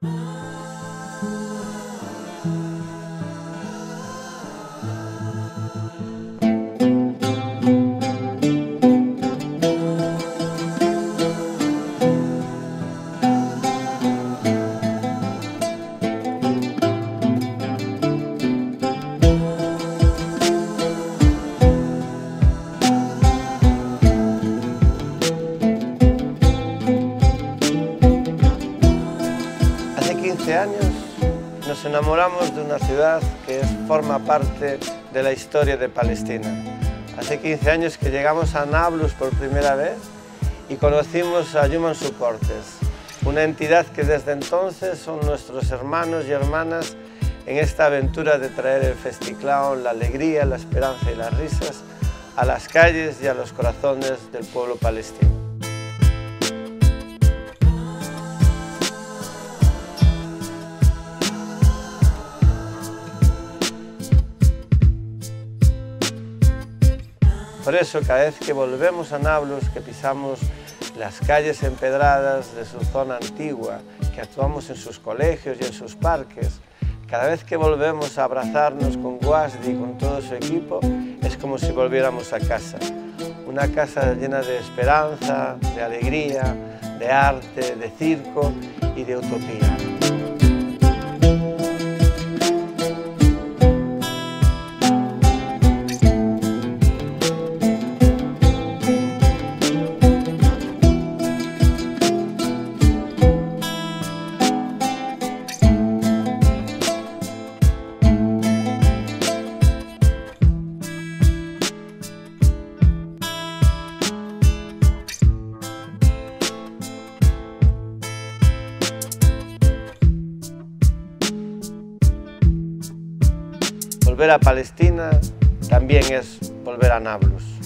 Hace 15 años nos enamoramos de una ciudad que forma parte de la historia de Palestina. Hace 15 años que llegamos a Nablus por primera vez y conocimos a Human Supporters, una entidad que desde entonces son nuestros hermanos y hermanas en esta aventura de traer el Festiclown, la alegría, la esperanza y las risas a las calles y a los corazones del pueblo palestino. Por eso, cada vez que volvemos a Nablus, que pisamos las calles empedradas de su zona antigua, que actuamos en sus colegios y en sus parques, cada vez que volvemos a abrazarnos con Wasdi y con todo su equipo, es como si volviéramos a casa. Una casa llena de esperanza, de alegría, de arte, de circo y de utopía. Volver a Palestina también es volver a Nablus.